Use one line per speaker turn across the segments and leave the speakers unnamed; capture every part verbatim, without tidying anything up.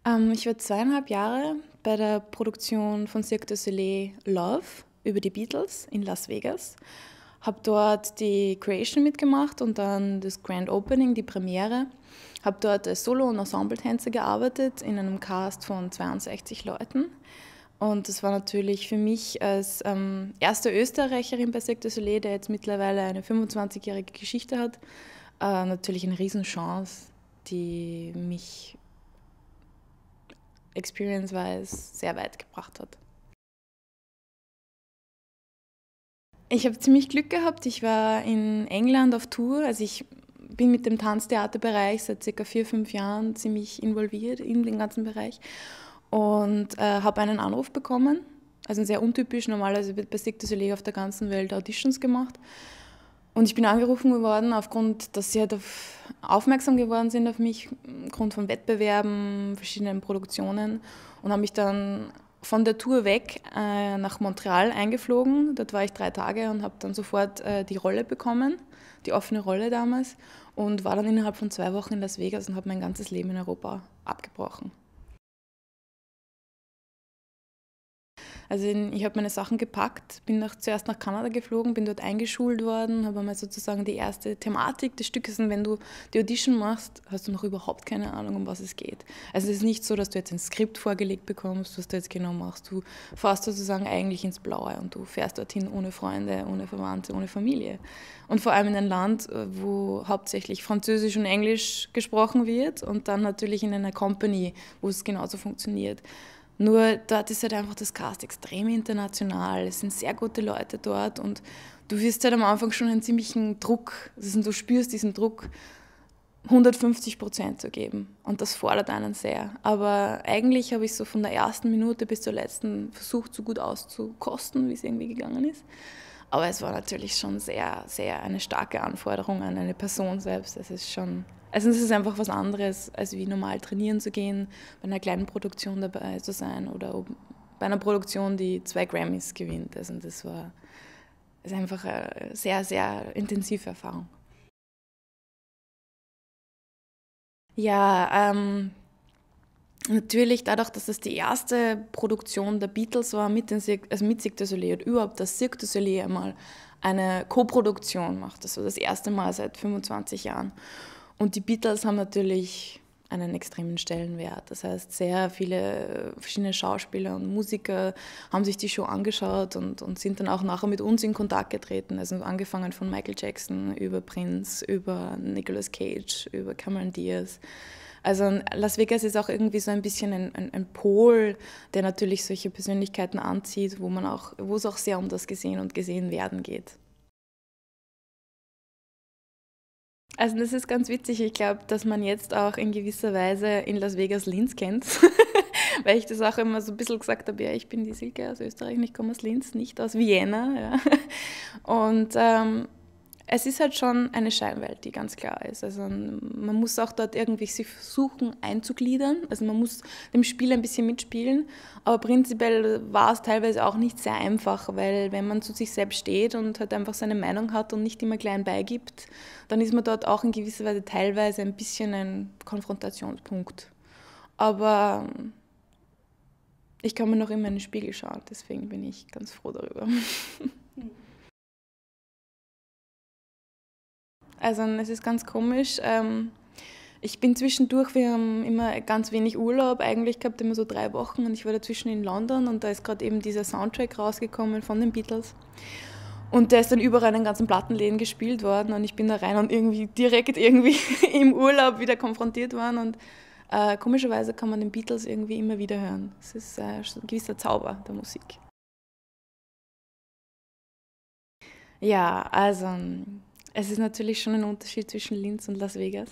Ähm, ich war zweieinhalb Jahre bei der Produktion von Cirque du Soleil Love über die Beatles in Las Vegas. Habe dort die Creation mitgemacht und dann das Grand Opening, die Premiere. Habe dort als Solo- und Ensembletänzer gearbeitet in einem Cast von zweiundsechzig Leuten. Und das war natürlich für mich als ähm, erste Österreicherin bei Cirque du Soleil, der jetzt mittlerweile eine fünfundzwanzigjährige Geschichte hat, äh, natürlich eine Riesenchance, die mich experience-wise sehr weit gebracht hat. Ich habe ziemlich Glück gehabt. Ich war in England auf Tour. Also ich bin mit dem Tanztheaterbereich seit circa vier, fünf Jahren ziemlich involviert in den ganzen Bereich und äh, habe einen Anruf bekommen. Also sehr untypisch. Normalerweise wird bei Cirque du Soleil auf der ganzen Welt Auditions gemacht. Und ich bin angerufen geworden, aufgrund, dass sie halt auf, aufmerksam geworden sind auf mich, aufgrund von Wettbewerben, verschiedenen Produktionen und haben mich dann von der Tour weg äh, nach Montreal eingeflogen. Dort war ich drei Tage und habe dann sofort äh, die Rolle bekommen, die offene Rolle damals und war dann innerhalb von zwei Wochen in Las Vegas und habe mein ganzes Leben in Europa abgebrochen. Also ich habe meine Sachen gepackt, bin nach, zuerst nach Kanada geflogen, bin dort eingeschult worden, habe einmal sozusagen die erste Thematik des Stückes. Und wenn du die Audition machst, hast du noch überhaupt keine Ahnung, um was es geht. Also es ist nicht so, dass du jetzt ein Skript vorgelegt bekommst, was du jetzt genau machst. Du fährst sozusagen eigentlich ins Blaue und du fährst dorthin ohne Freunde, ohne Verwandte, ohne Familie. Und vor allem in ein Land, wo hauptsächlich Französisch und Englisch gesprochen wird und dann natürlich in einer Company, wo es genauso funktioniert. Nur dort ist halt einfach das Cast extrem international, es sind sehr gute Leute dort und du wirst halt am Anfang schon einen ziemlichen Druck, also du spürst diesen Druck, hundertfünfzig Prozent zu geben und das fordert einen sehr. Aber eigentlich habe ich so von der ersten Minute bis zur letzten versucht, so gut auszukosten, wie es irgendwie gegangen ist. Aber es war natürlich schon sehr, sehr eine starke Anforderung an eine Person selbst. Es ist schon, also es ist einfach was anderes, als wie normal trainieren zu gehen, bei einer kleinen Produktion dabei zu sein oder bei einer Produktion, die zwei Grammys gewinnt. Also das war das ist einfach eine sehr, sehr intensive Erfahrung. Ja, ähm, natürlich dadurch, dass es die erste Produktion der Beatles war mit, den Cirque, also mit Cirque du Soleil und überhaupt, dass Cirque du Soleil einmal eine Co-Produktion macht. Das war das erste Mal seit fünfundzwanzig Jahren. Und die Beatles haben natürlich einen extremen Stellenwert. Das heißt, sehr viele verschiedene Schauspieler und Musiker haben sich die Show angeschaut und, und sind dann auch nachher mit uns in Kontakt getreten. Also angefangen von Michael Jackson über Prince, über Nicolas Cage, über Cameron Diaz. Also Las Vegas ist auch irgendwie so ein bisschen ein, ein, ein Pol, der natürlich solche Persönlichkeiten anzieht, wo man auch, wo es auch sehr um das Gesehen und Gesehen-Werden geht. Also das ist ganz witzig. Ich glaube, dass man jetzt auch in gewisser Weise in Las Vegas Linz kennt, weil ich das auch immer so ein bisschen gesagt habe, ja, ich bin die Silke aus Österreich und ich komme aus Linz, nicht aus Vienna. Ja. Und ähm, es ist halt schon eine Scheinwelt, die ganz klar ist. Also man muss auch dort irgendwie sich versuchen einzugliedern. Also man muss dem Spiel ein bisschen mitspielen. Aber prinzipiell war es teilweise auch nicht sehr einfach, weil wenn man zu sich selbst steht und halt einfach seine Meinung hat und nicht immer klein beigibt, dann ist man dort auch in gewisser Weise teilweise ein bisschen ein Konfrontationspunkt. Aber ich kann mir noch immer in den Spiegel schauen, deswegen bin ich ganz froh darüber. Also es ist ganz komisch. Ähm, ich bin zwischendurch, wir haben immer ganz wenig Urlaub eigentlich gehabt, immer so drei Wochen und ich war dazwischen in London und da ist gerade eben dieser Soundtrack rausgekommen von den Beatles. Und der ist dann überall in den ganzen Plattenläden gespielt worden und ich bin da rein und irgendwie direkt irgendwie im Urlaub wieder konfrontiert worden und äh, komischerweise kann man den Beatles irgendwie immer wieder hören. Es ist äh, ein gewisser Zauber der Musik. Ja, also es ist natürlich schon ein Unterschied zwischen Linz und Las Vegas.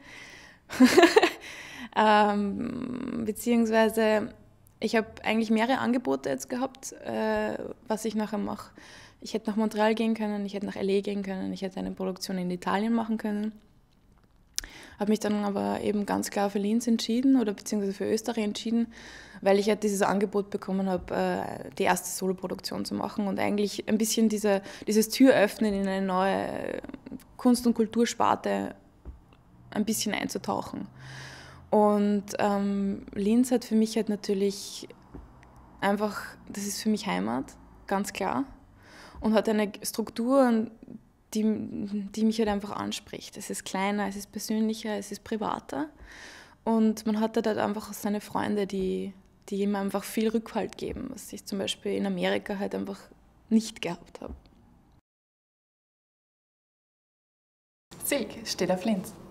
ähm, beziehungsweise ich habe eigentlich mehrere Angebote jetzt gehabt, äh, was ich nachher mache. Ich hätte nach Montreal gehen können, ich hätte nach L A gehen können, ich hätte eine Produktion in Italien machen können. Habe mich dann aber eben ganz klar für Linz entschieden oder beziehungsweise für Österreich entschieden, weil ich halt dieses Angebot bekommen habe, äh, die erste Soloproduktion zu machen und eigentlich ein bisschen diese, dieses Türöffnen in eine neue Kunst- und Kultursparte ein bisschen einzutauchen. Und ähm, Linz hat für mich halt natürlich einfach, das ist für mich Heimat, ganz klar. Und hat eine Struktur, die, die mich halt einfach anspricht. Es ist kleiner, es ist persönlicher, es ist privater. Und man hat halt einfach seine Freunde, die, die ihm einfach viel Rückhalt geben, was ich zum Beispiel in Amerika halt einfach nicht gehabt habe.
Silke steht auf Linz.